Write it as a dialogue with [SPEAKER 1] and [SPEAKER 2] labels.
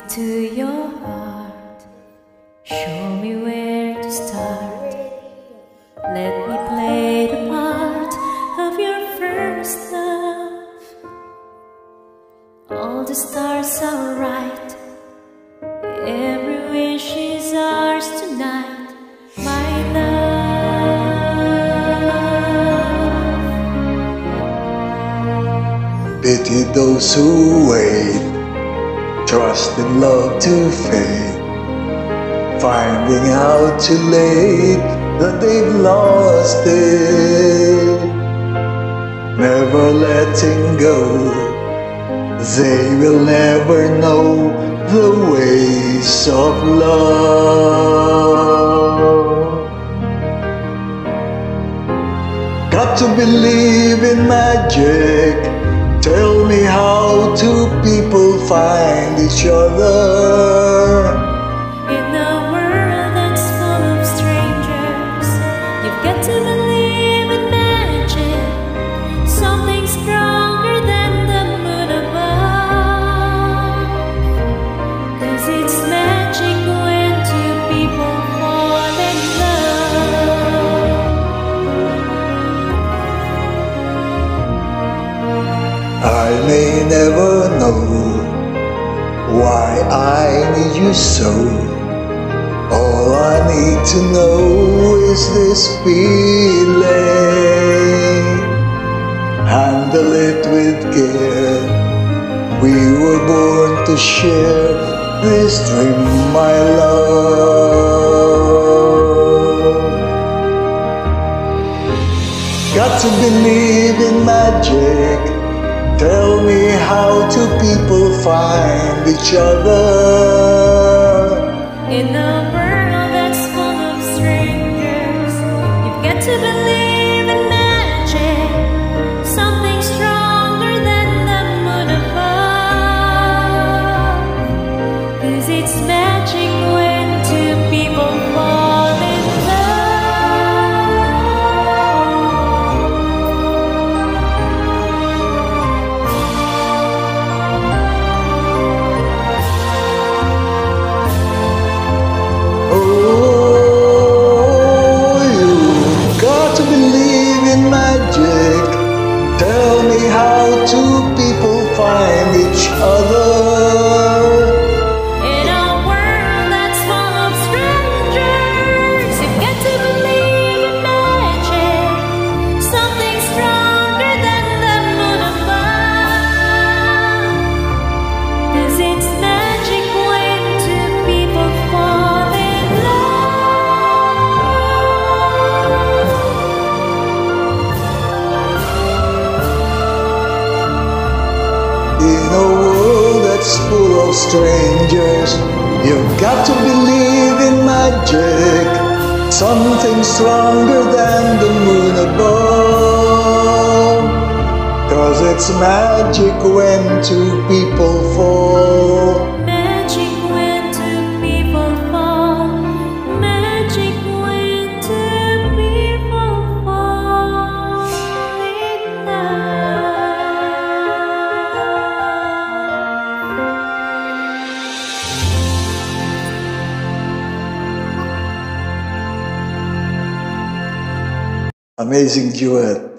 [SPEAKER 1] to your heart, show me where to start. Let me play the part of your first love. All the stars are right, every wish is ours tonight, my love.
[SPEAKER 2] Pity those who wait, trust in love to fade, finding out too late that they've lost it. Never letting go, they will never know the ways of love. Got to believe in magic. Tell me, how do people find each other?
[SPEAKER 1] In a world that's full of strangers, you've got to believe in magic, something stronger than the moon above. 'Cause it's magic when two people fall in love.
[SPEAKER 2] I may never know why I need you so. All I need to know is this feeling. Handle it with care. We were born to share this dream, my love. Got to believe in magic. Tell me, how do people find each other?
[SPEAKER 1] In a world that's full of strangers, you've got to believe in magic, something stronger than the moon above. 'Cause it's magic when two people fall in
[SPEAKER 2] Tell me, how do people find each other?
[SPEAKER 1] In a world that's full of strangers, you've got to believe in magic, something stronger than the moon above. 'Cause it's magic when two people fall in love.
[SPEAKER 2] In a world that's full of strangers, you've got to believe in magic, something stronger than the moon above. 'Cause it's magic when two people fall.
[SPEAKER 1] Magic when two people fall. Magic when two people fall in love.
[SPEAKER 2] Amazing duet.